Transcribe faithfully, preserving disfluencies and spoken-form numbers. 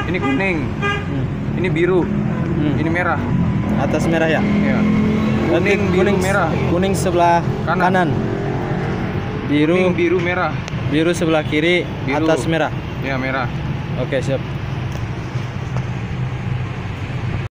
Ini kuning. Hmm. Ini biru. Hmm. Ini merah. Atas merah ya. Ya. Berarti Kuning, biru, kuning merah. Kuning sebelah Kanan. kanan. Biru Kuning, biru, merah. biru sebelah kiri, Biru. atas merah. Ya, merah. Oke, siap.